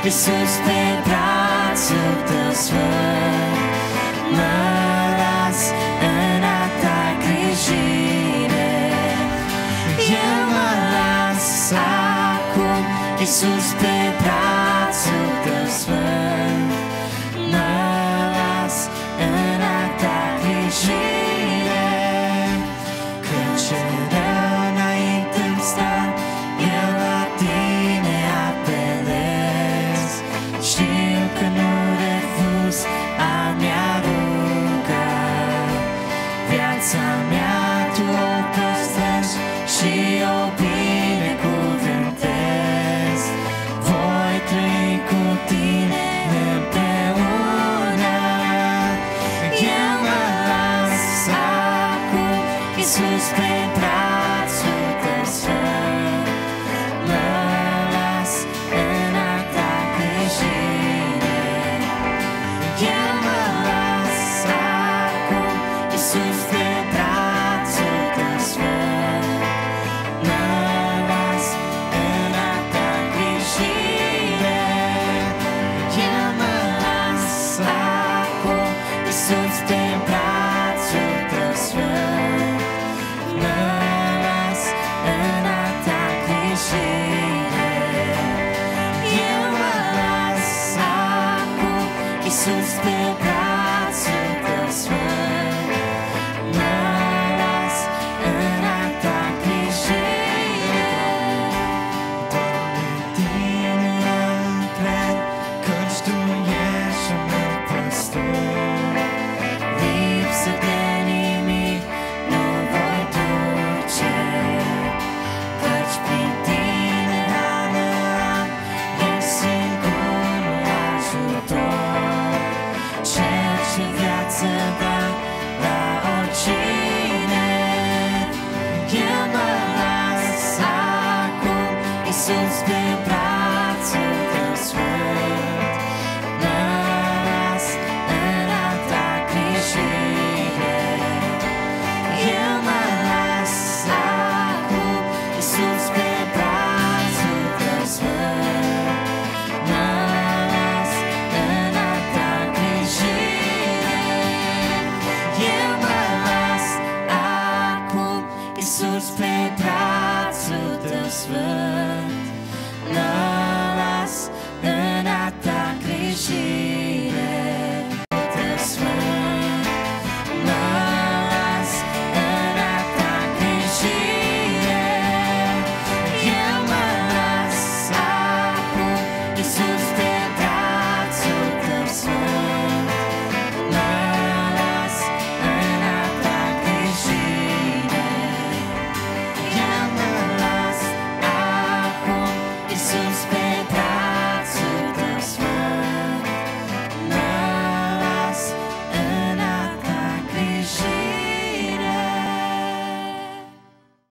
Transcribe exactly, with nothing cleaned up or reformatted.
Iisus pe brațul Tău sfânt, mă las în a Ta grijire. Eu mă las acum, Iisus pe brațul Tău sfânt, mă las în a Ta grijire. Când ce rău înainte-mi sta, eu la Tine apelez. Știu că nu refuz a-mi arunca. Viața mea Tu o păstrezi și o binecuvântez. Voi trăi cu Tine împreună. Eu mă las acum, Iisus pe brațul Tău sfânt, mă las în a Ta grijire. Eu mă las acum, Iisus pe brațul Tău sfânt, mă las în a Ta grijire. Eu mă las acum, Iisus pe brațul Tău sfânt, mă las în a Ta grijire. Eu mă las acum, Iisus pe brațul